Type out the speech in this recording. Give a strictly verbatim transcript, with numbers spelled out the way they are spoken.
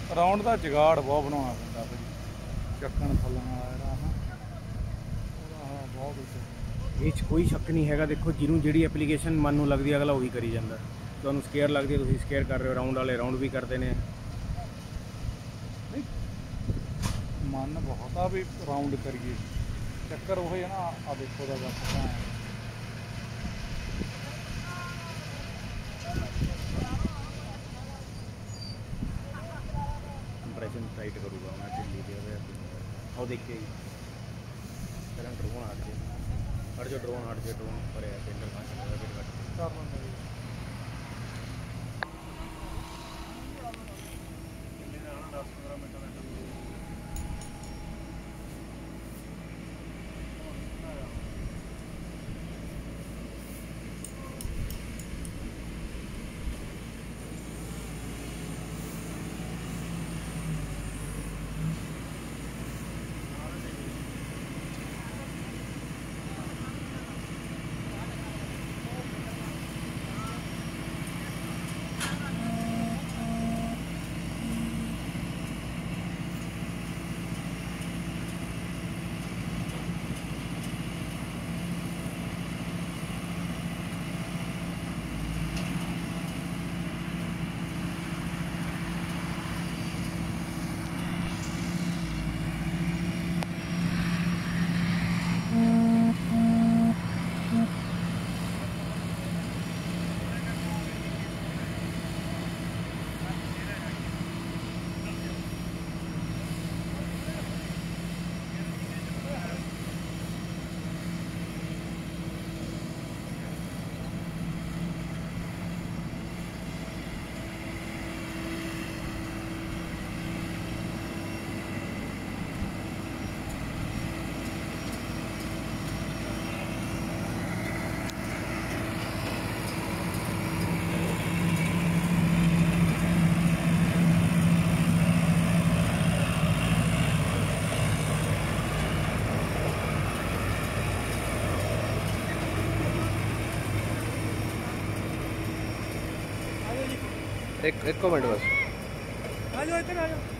Round का जुगाड़ बहुत बनाना पैंदा भाई चक्कन थल्लों वाला ना बहुत ये कोई शक नहीं है। देखो जिन्होंने जी एप्लीकेशन मन में लगती अगला वही करी जाता। तुहानू स्केयर लगती है तुम स्केयर कर रहे हो, राउंड वाले राउंड भी करते हैं। मन बहुत आ भी राउंड करिए चक्कर वो है ना। आ देखो दा कंप्रेशन टाइट करूँगा मैं दिल्ली दे और देखिए करंट ड्रोन हट जाए हट जो ड्रोन हट जाए ड्रोन पर टेंडर कहाँ चलेगा फिर कट दस पंद्रह मिनट में एक एक मिनट बस आ जाओ इधर आ जाओ।